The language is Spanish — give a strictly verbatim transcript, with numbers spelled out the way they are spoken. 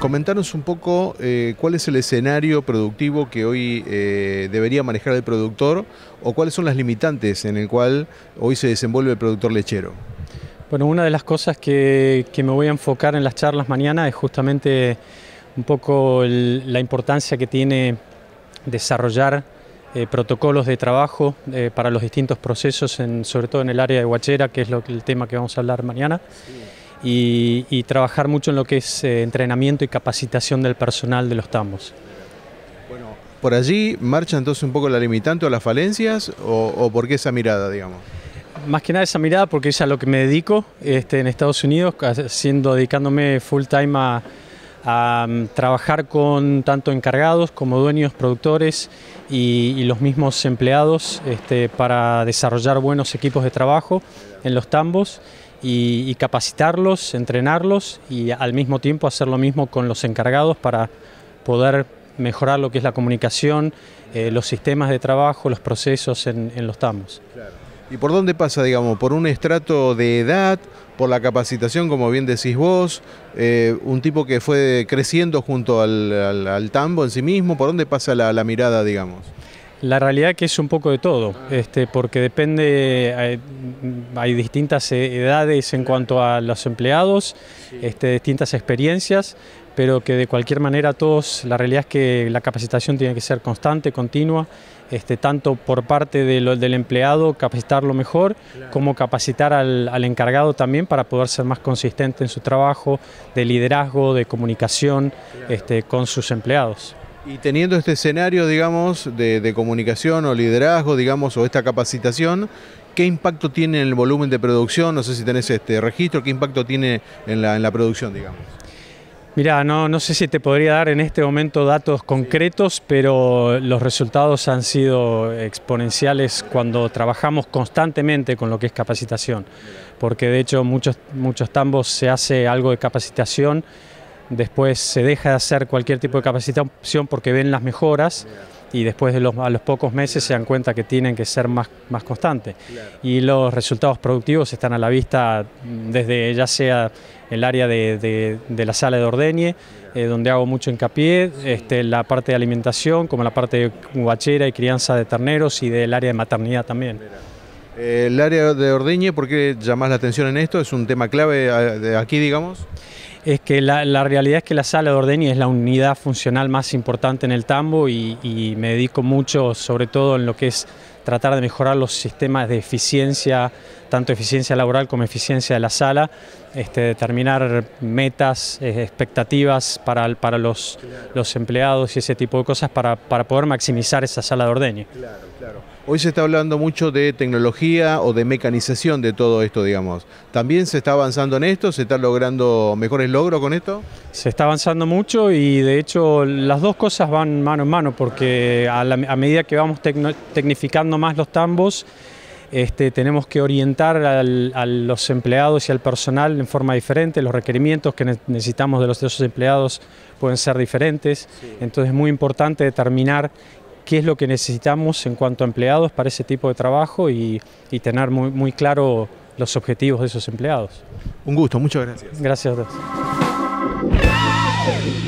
comentanos un poco eh, cuál es el escenario productivo que hoy eh, debería manejar el productor o cuáles son las limitantes en el cual hoy se desenvuelve el productor lechero. Bueno, una de las cosas que, que me voy a enfocar en las charlas mañana es justamente un poco el, la importancia que tiene desarrollar eh, protocolos de trabajo eh, para los distintos procesos, en, sobre todo en el área de guachera, que es lo, el tema que vamos a hablar mañana. Sí. Y, y trabajar mucho en lo que es eh, entrenamiento y capacitación del personal de los tambos. Bueno, ¿por allí marcha entonces un poco la limitante o las falencias o, o por qué esa mirada, digamos? Más que nada esa mirada porque es a lo que me dedico este, en Estados Unidos, siendo, dedicándome full time a, a um, trabajar con tanto encargados como dueños, productores y, y los mismos empleados este, para desarrollar buenos equipos de trabajo en los tambos. Y, y capacitarlos, entrenarlos y al mismo tiempo hacer lo mismo con los encargados para poder mejorar lo que es la comunicación, eh, los sistemas de trabajo, los procesos en, en los tambos. Claro. ¿Y por dónde pasa, digamos? ¿Por un estrato de edad, por la capacitación, como bien decís vos, eh, un tipo que fue creciendo junto al, al, al tambo en sí mismo? ¿Por dónde pasa la, la mirada, digamos? La realidad es que es un poco de todo, este, porque depende, hay, hay distintas edades en cuanto a los empleados, este, distintas experiencias, pero que de cualquier manera todos, la realidad es que la capacitación tiene que ser constante, continua, este, tanto por parte de lo, del empleado, capacitarlo mejor, como capacitar al, al encargado también para poder ser más consistente en su trabajo de liderazgo, de comunicación este, con sus empleados. Y teniendo este escenario, digamos, de, de comunicación o liderazgo, digamos, o esta capacitación, ¿qué impacto tiene en el volumen de producción? No sé si tenés este registro, ¿qué impacto tiene en la, en la producción, digamos? Mira, no, no sé si te podría dar en este momento datos concretos, sí, pero los resultados han sido exponenciales cuando trabajamos constantemente con lo que es capacitación, porque de hecho muchos, muchos tambos se hace algo de capacitación. Después se deja de hacer cualquier tipo de capacitación porque ven las mejoras y después de los, a los pocos meses se dan cuenta que tienen que ser más, más constantes. Y los resultados productivos están a la vista desde ya sea el área de, de, de la sala de ordeñe, eh, donde hago mucho hincapié, este, la parte de alimentación, como la parte de guachera y crianza de terneros y del área de maternidad también. El área de ordeñe, ¿por qué llamás la atención en esto? ¿Es un tema clave de aquí, digamos? Es que la, la realidad es que la sala de ordeñe es la unidad funcional más importante en el tambo y, y me dedico mucho, sobre todo en lo que es tratar de mejorar los sistemas de eficiencia, tanto eficiencia laboral como eficiencia de la sala, este, determinar metas, eh, expectativas para, para los, los empleados y ese tipo de cosas para, para poder maximizar esa sala de ordeñe. Claro, claro. Hoy se está hablando mucho de tecnología o de mecanización de todo esto, digamos. ¿También se está avanzando en esto? ¿Se están logrando mejores logros con esto? Se está avanzando mucho y de hecho las dos cosas van mano en mano porque a, la, a medida que vamos tecno, tecnificando más los tambos, este, tenemos que orientar al, a los empleados y al personal en forma diferente. Los requerimientos que necesitamos de los de esos empleados pueden ser diferentes. Sí. Entonces es muy importante determinar qué es lo que necesitamos en cuanto a empleados para ese tipo de trabajo y, y tener muy, muy claro los objetivos de esos empleados. Un gusto, muchas gracias. Gracias a todos.